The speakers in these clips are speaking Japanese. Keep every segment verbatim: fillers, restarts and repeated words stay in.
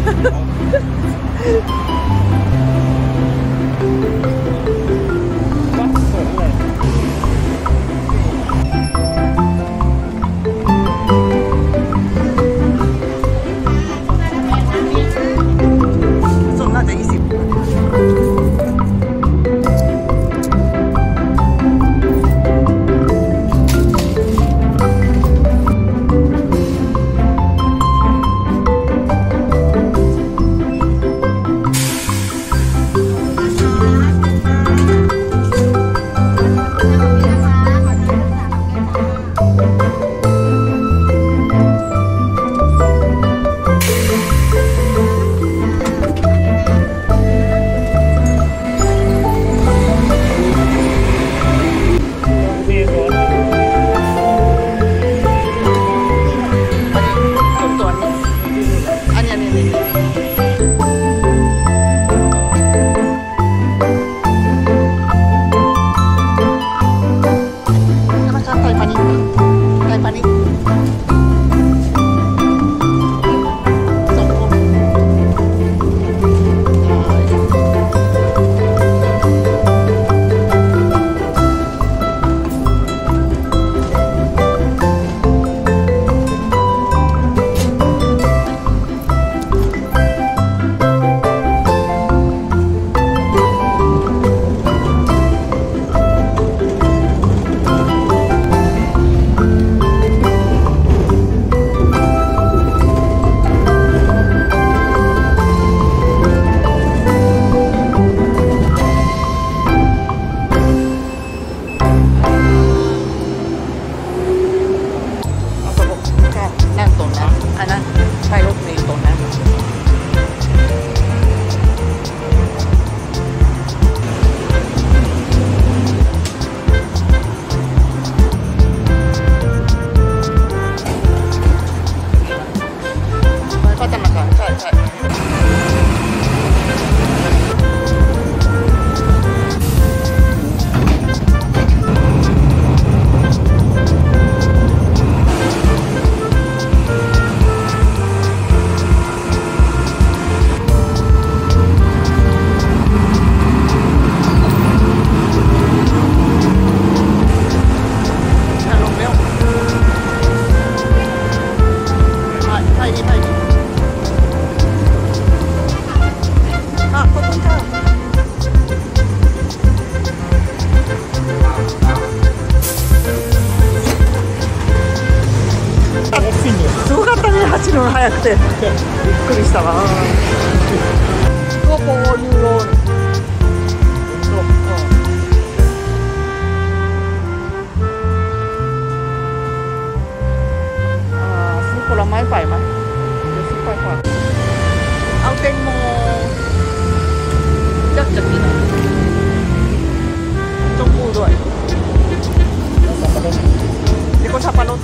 走るの早くてびっくりしたわ。こういうロール。À, xứ cô là máy phải mà. Xứ phải phải. Áo kênh mô chắc chắn như này. Trong khu rồi. Để con sắp vào luôn.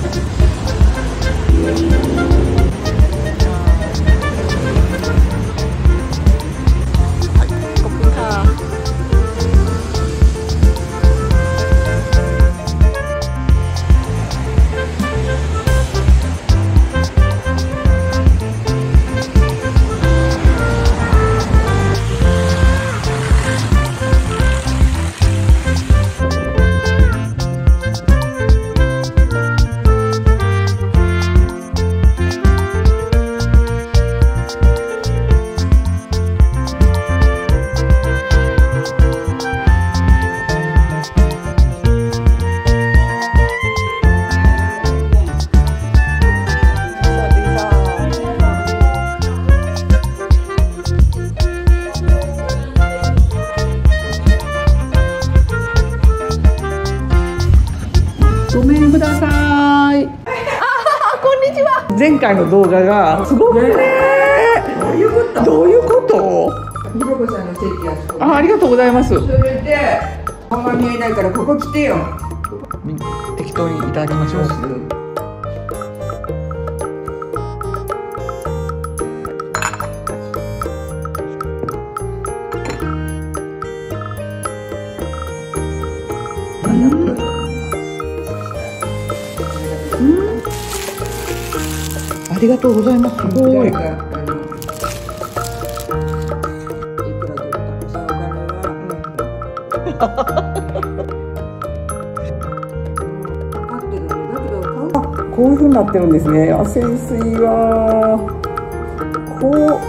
前回の動画がすごくね。どういうこと？どういうこと？ひろこさんの席やそこ。あ、ありがとうございます。それで顔が見えないからここ来てよ。適当にいただきましょう。ありがとうございます。すごい。 こういう風になってるんですね。汗薄いわ。こう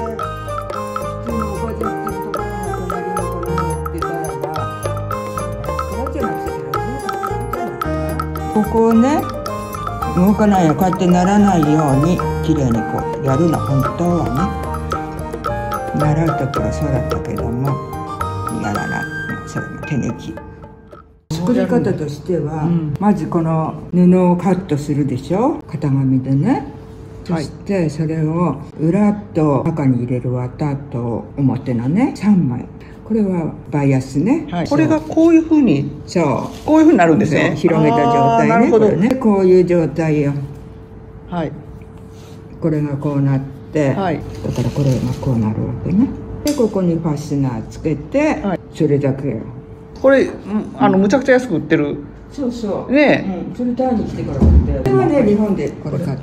ここをね、動かないよ、こうやってならないようにきれいにこうやるの。本当はね、習う時はそうだったけどもやらない。それも手抜き。作り方としては、うん、まずこの布をカットするでしょ、型紙でね。そしてそれを裏と中に入れる綿と表のねさんまい、これはバイアスね、はい、これがこういうふうに、そうこういうふうになるんですね。広げた状態ね。なるほどね。こういう状態よ。はい。これがこうなって、はい、だからこれがこうなるわけね。でここにファスナーつけて、はい、それだけよ。これあのむちゃくちゃ安く売ってる。そうそうね。うん、それタイに来てから買って。これはね日本でこれ買って。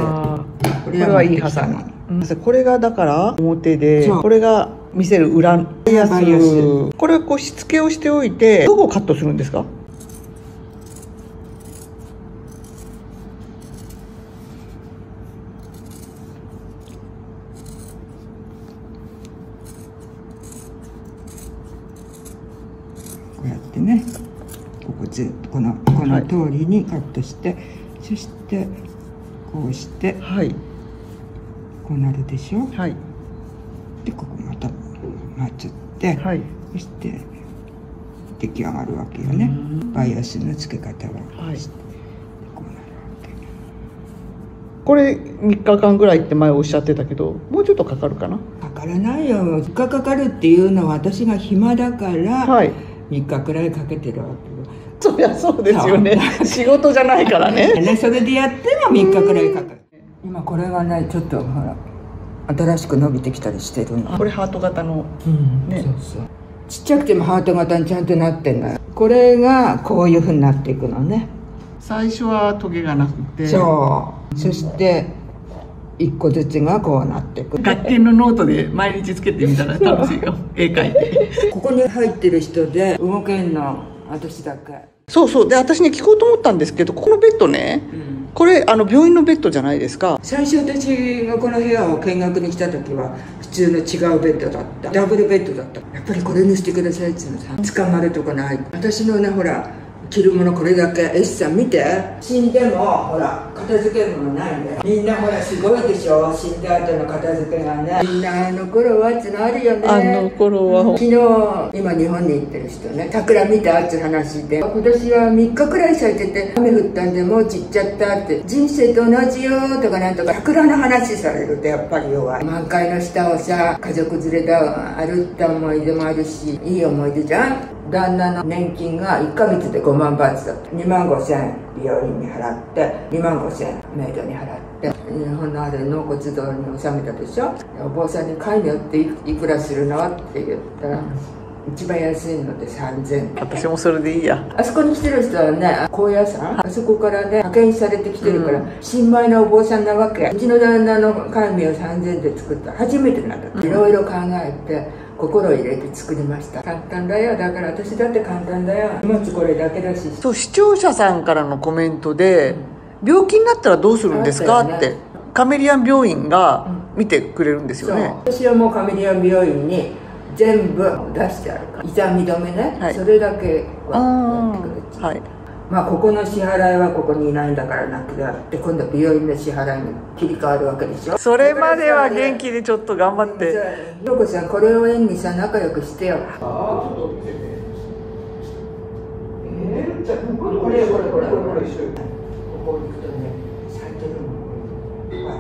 これはいいハサミ。これがだから表で、これが見せる裏やつ。これはこうしつけをしておいて、どこをカットするんですか？こうやってね、ここずっとこのこの通りにカットして、はい、そしてこうして、はい、こうなるでしょ。はい。でここまた待つって、はい、そして出来上がるわけよね。バイアスの付け方は、はい、こうなるわけ。これみっかかんぐらいって前おっしゃってたけど、もうちょっとかかるかな？かからないよ。みっかかかるっていうのは私が暇だから、はい、みっかくらいかけてるわけよ。そりゃそうですよね。仕事じゃないからね。ね、それでやってもみっかくらいかかる。今これがね、ちょっとほら新しく伸びてきたりしてるの。これハート型の、うん、ね。そうそう。ちっちゃくてもハート型にちゃんとなってんのよ。これがこういう風になっていくのね。最初はトゲがなくて。そう。そして一個ずつがこうなっていく。学研のノートで毎日つけてみたら楽しいかも。絵描いて。ここに入ってる人で動けんの私だけ。そうそう。で私ね聞こうと思ったんですけど、ここのベッドね。うん、これあの病院のベッドじゃないですか。最初私がこの部屋を見学に来た時は普通の違うベッドだった。ダブルベッドだった。やっぱりこれにしてくださいって言うのさ、捕まるとかない。私のねほら着るものこれだけ。エスさん見て、死んでもほら片付けるものないんだよ。みんなほらすごいでしょ、死んだ後の片付けがね。みんなあの頃はってのあるよね。あの頃は昨日今日本に行ってる人ね、桜見たって話で、今年はみっかくらい咲いてて雨降ったんでもう散っちゃったって、人生と同じよとかなんとか桜の話されるとやっぱり弱い。満開の下をさ家族連れで歩った思い出もあるし、いい思い出じゃん。旦那の年金がいっかげつでごまんバーツだった。にまんごせんえん美容院に払って、にまんごせんえんメイドに払って、日本のある納骨堂に納めたでしょ。お坊さんに介護っていくらするのって言ったら、一番安いのでさんぜんえん。私もそれでいいや。あそこに来てる人はね、高野山、あそこからね派遣されてきてるから、うん、新米のお坊さんなわけ。うちの旦那の戒名をさんぜんえんで作った初めてなんだ。いろいろ考えて心を入れて作りました。簡単だよ。だから私だって簡単だよ。荷物これだけだし。そう、視聴者さんからのコメントで、うん、病気になったらどうするんですかって、カメリアン病院が見てくれるんですよね。そう、私はもうカメリアン病院に全部出してあるから、痛み止めね、はい、それだけはやってくれる。はい。まあここの支払いはここにいないんだからなくなって、今度美容院の支払いに切り替わるわけでしょ。それまでは元気でちょっと頑張って。陽子さん、これを縁にさ仲良くしてよ。ああ、ちょっと見てね。えー、じゃあこれこれこれこれこれここに行くとね咲いてるの。はい。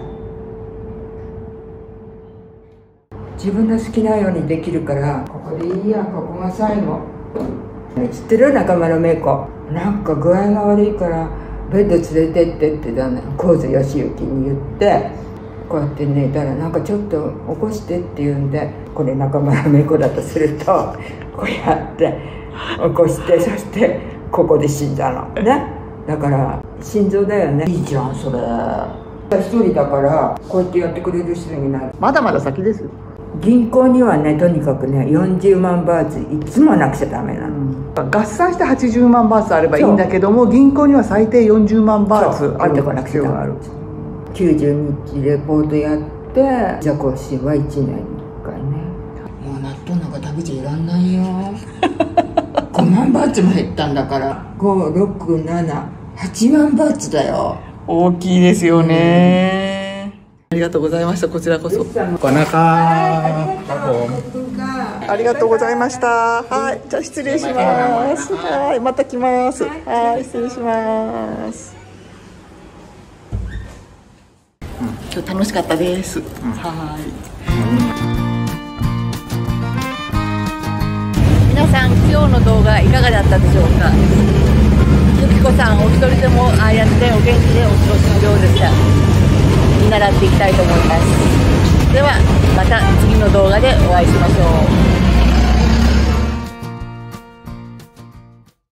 自分の好きなようにできるから、ここでいいや、ここが最後。知ってる？仲間のめいこ。なんか具合が悪いからベッド連れてってってだね、神津義行に言って、こうやって寝たらなんかちょっと起こしてって言うんで、これ仲間のめいこだとするとこうやって起こして、そしてここで死んだのね。だから心臓だよね。いいじゃんそれ。一人だからこうやってやってくれる人になる。まだまだ先ですよ。 銀行にはね、とにかくねよんじゅうまんバーツいつもなくちゃダメなの、うん、 合算してはちじゅうまんバーツあればいいんだけども、銀行には最低よんじゅうまんバーツある必要がある。 きゅうじゅうにちレポートやってじゃあ更新はいちねんにいっかいね。もう納豆なんか食べちゃいらんないよごまんバーツも減ったんだから。ご、ろく、なな、はちまんバーツだよ。 大きいですよね、うん、ありがとうございました。こちらこそ。 こなかありがとうございました。はい、じゃあ失礼します。はい、また来ます。はい、失礼します。今日楽しかったです。はい。皆さん、今日の動画いかがだったでしょうか。ゆきこさん、お一人でもああやってお元気でお過ごしのようでした。見習っていきたいと思います。では、また次の動画でお会いしましょう。